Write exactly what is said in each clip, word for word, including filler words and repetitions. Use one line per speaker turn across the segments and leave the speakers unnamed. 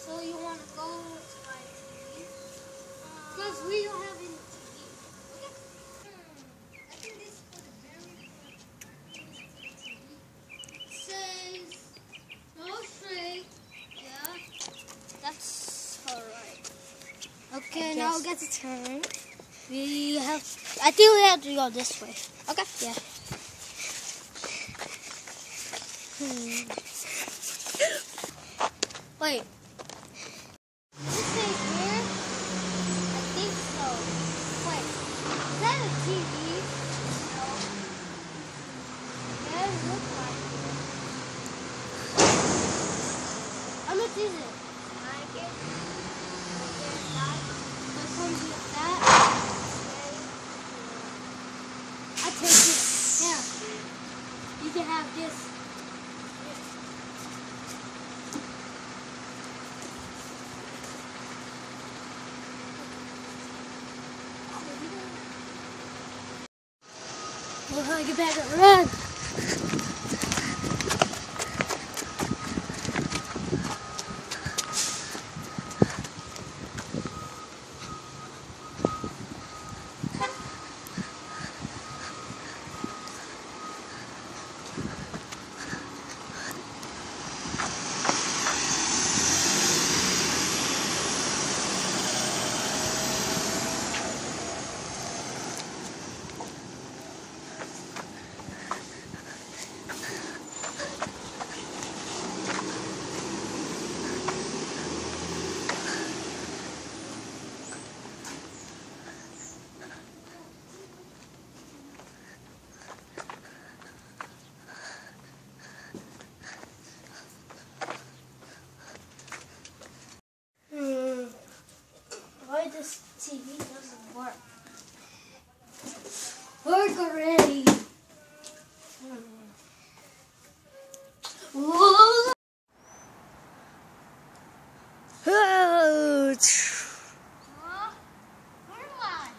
So you want to go to my T V? Because we don't have any T V. Okay. Hmm. I think this is for the very front. T V. It says no straight. Yeah. That's alright. Okay, now we get to turn. We have. I think we have to go this way. Okay. Yeah. Hmm. Wait. This thing here? I think so. Wait. Is that a T V? No. It doesn't look like it. How much is it? I get that. This one's like that. I take it. Yeah. You can have this. We'll have to get back and run. This T V doesn't work. Work already. Whoa. Oh. Huh? Where am I?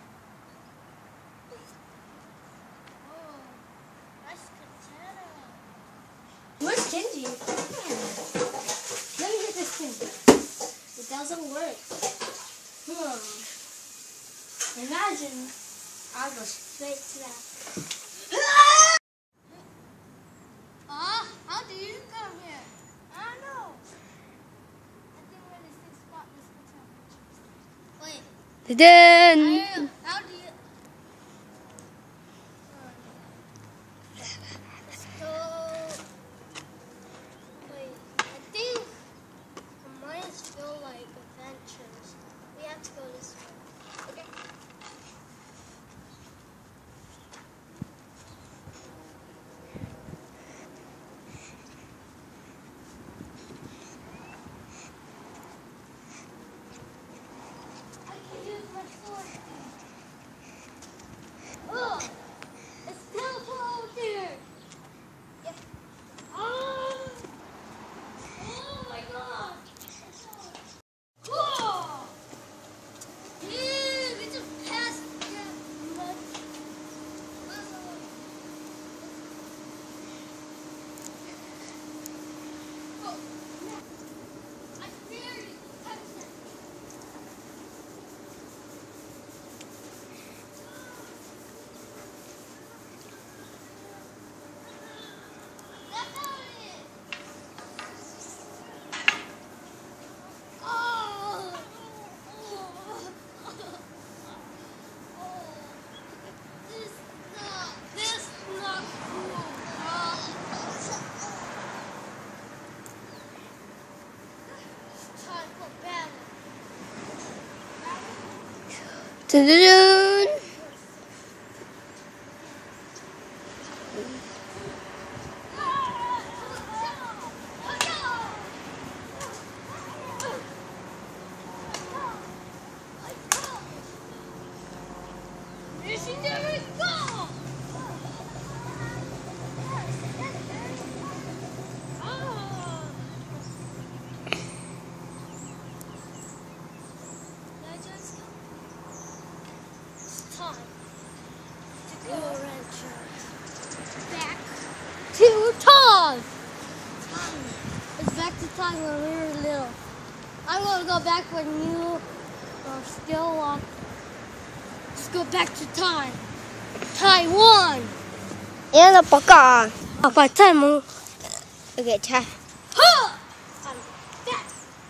Oh, that's Katana. Where's Kenji? Let me hit this thing. It doesn't work. Hmm. Imagine I'll go straight to that. Ah! Uh, how do you come here? I don't know. I think we're in the same spot. Let's go tell. Wait.
Then.
How do you? So wait. I think the mines feel like adventures. We have to go this way. Okay. I can use my sword. Oh, it's teleport over here. Yep. Oh, oh my God. Oh. Dude, we just passed the mud. Oh, I barely touched it. That's how it is. Oh. This not, this not cool. It's time for battle.
Dun-dun-dun.
Missionary go! Oh. Legends come. It's time to go adventure back to time. Time. It's back to time when we were little. I'm gonna go back when you are still walking. Let's go back to time. Taiwan.
你那个报告啊，
啊，把time mo.
OK， 拆。
Huh! I'm back.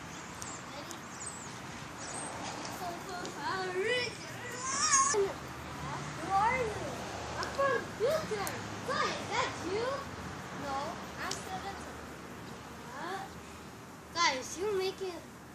Who are you? I'm from Houston. Hi, is that you? No, I'm seventeen. What? Guys, you're making.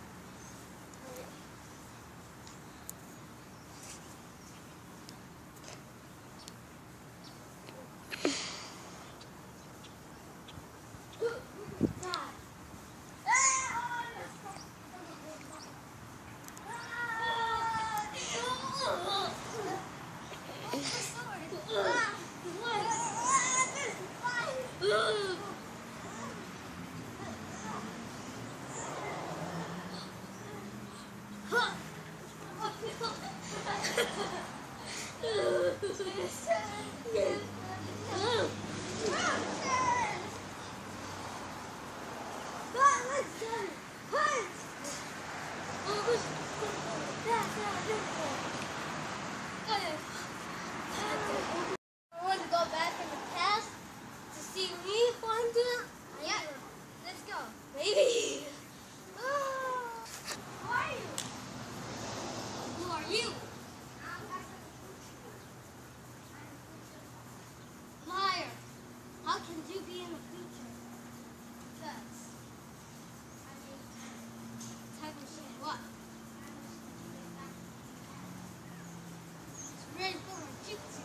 I want to go back in the past to see me fun too. Yeah, let's go. Maybe. Who are you? Who are you? Liar. How can you be in the future? Because I mean, time machine. What? It's ready for my jutsu.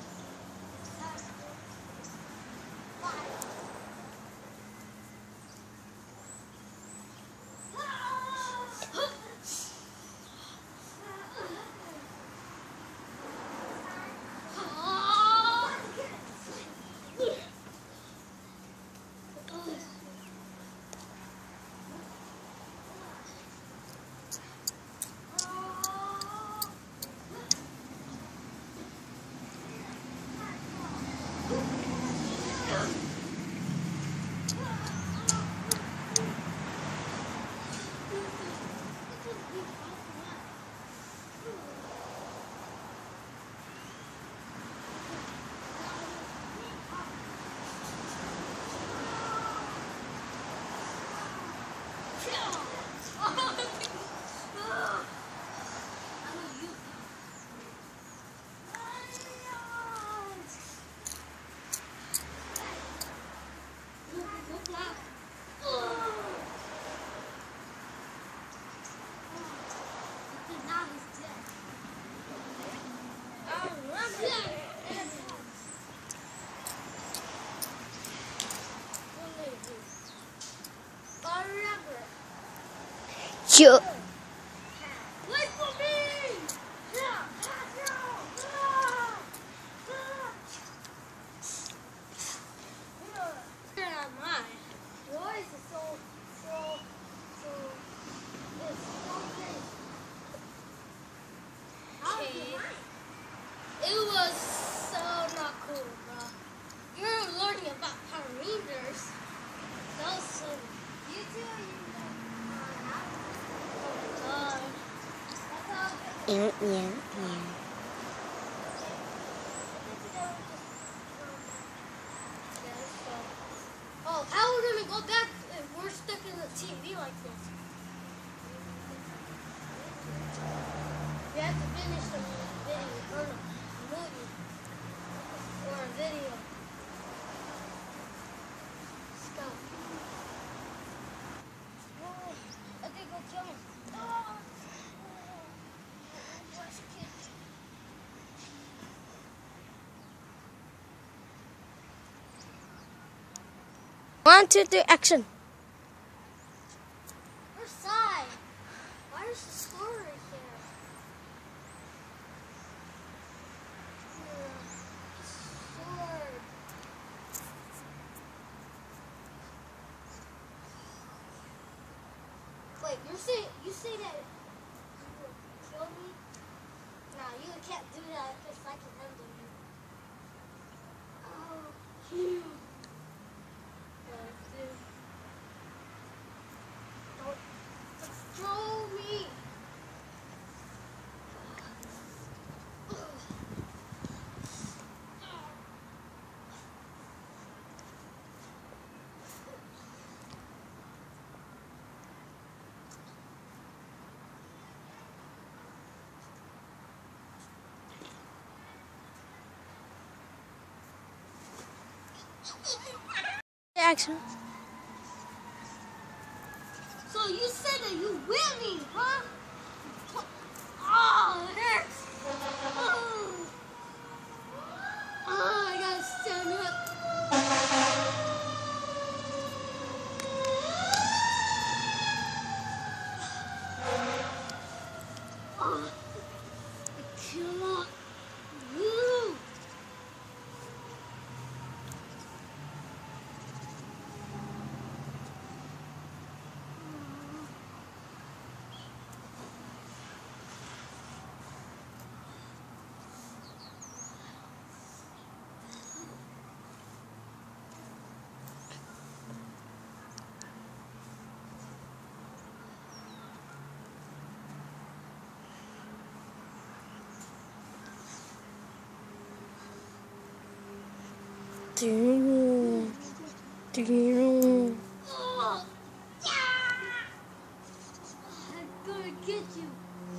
Sure.
Wait for me! You're not mine. Yours is so, so, so, it's so big. How is it mine? It was so not cool, bro. You're learning about Power Rangers. That was so. You too, you
Nhẹ nhẹ nhẹ.
Oh, how are we gonna go back if we're stuck in the T V like this? We have to finish the video or the movie or a video. Let's go. Oh, I think I'll kill him. Oh.
One, two, three, action.
Where's Sai? Why is the score right here? Sword. Wait, you say you say that you will kill me? Nah, you can't do that because I can handle you. Oh, you. Don't throw me.
Action.
So you said that you will me, huh? Oh, it hurts. Oh, oh I gotta stand up. Oh, I cannot move.
Do, do.
Oh, yeah. I'm gonna get you.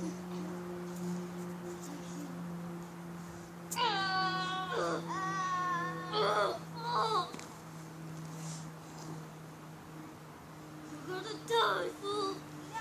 Oh, oh, oh. You're gonna die, fool.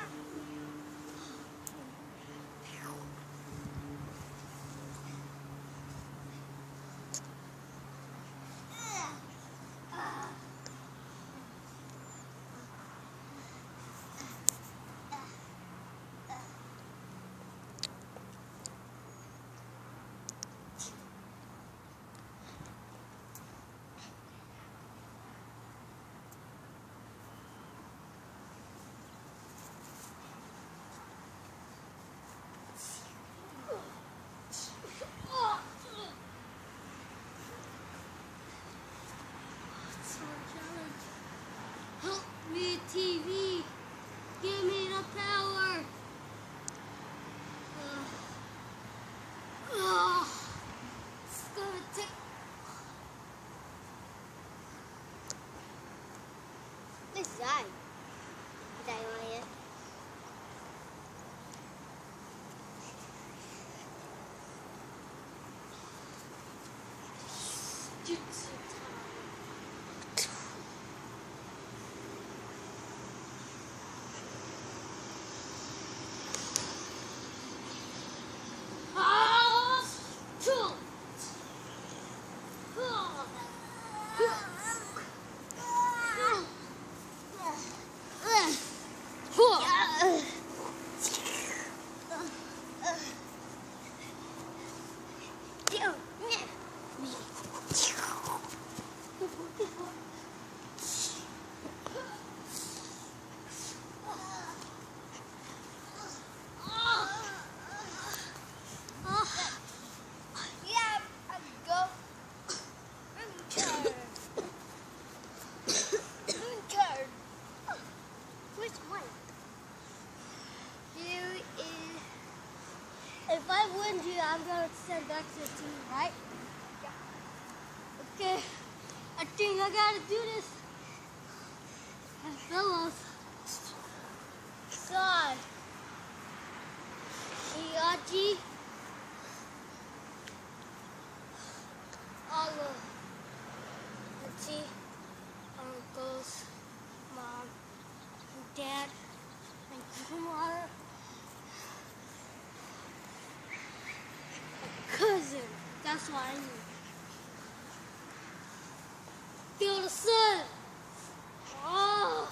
Help me, T V. Give me the power. Uh, oh, it's gonna take.
This side. Did I want it?
Jutsu Ah, cool. Oh. Oh.
Which one?
Here is. If I win you, I'm gonna send back to the team, right? Yeah. Okay. I think I gotta do this. And fellas, Sai, Iyachi, Olive, auntie, uncles, mom, and dad, and grandmother, and cousin. That's what I need. Feel the sun. Oh.